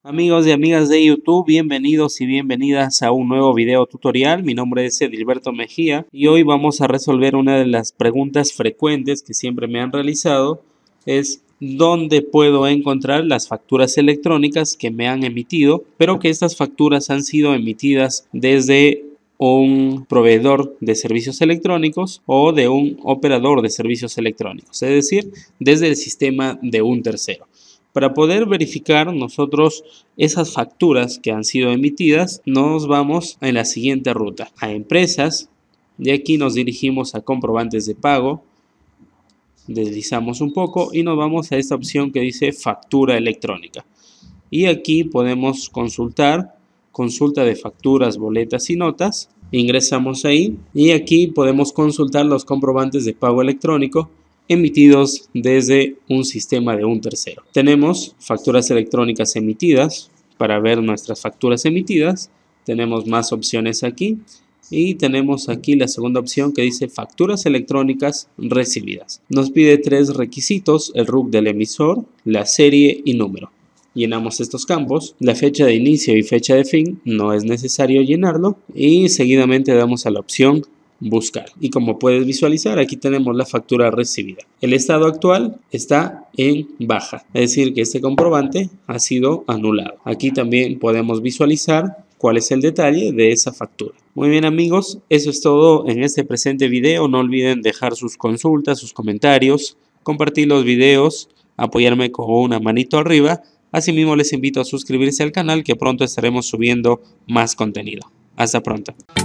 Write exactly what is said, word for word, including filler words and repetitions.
Amigos y amigas de YouTube, bienvenidos y bienvenidas a un nuevo video tutorial. Mi nombre es Edilberto Mejía y hoy vamos a resolver una de las preguntas frecuentes que siempre me han realizado. Es ¿dónde puedo encontrar las facturas electrónicas que me han emitido, pero que estas facturas han sido emitidas desde un proveedor de servicios electrónicos o de un operador de servicios electrónicos, es decir, desde el sistema de un tercero? Para poder verificar nosotros esas facturas que han sido emitidas, nos vamos en la siguiente ruta: a empresas, de aquí nos dirigimos a comprobantes de pago, deslizamos un poco y nos vamos a esta opción que dice factura electrónica. Y aquí podemos consultar, consulta de facturas, boletas y notas, ingresamos ahí y aquí podemos consultar los comprobantes de pago electrónico emitidos desde un sistema de un tercero. Tenemos facturas electrónicas emitidas. Para ver nuestras facturas emitidas tenemos más opciones aquí y tenemos aquí la segunda opción que dice facturas electrónicas recibidas. Nos pide tres requisitos: el R U C del emisor, la serie y número. Llenamos estos campos. La fecha de inicio y fecha de fin no es necesario llenarlo y seguidamente damos a la opción buscar, y como puedes visualizar, aquí tenemos la factura recibida. El estado actual está en baja, es decir que este comprobante ha sido anulado. Aquí también podemos visualizar cuál es el detalle de esa factura. Muy bien amigos, eso es todo en este presente video. No olviden dejar sus consultas, sus comentarios, compartir los videos, apoyarme con una manito arriba. Asimismo les invito a suscribirse al canal, que pronto estaremos subiendo más contenido. Hasta pronto.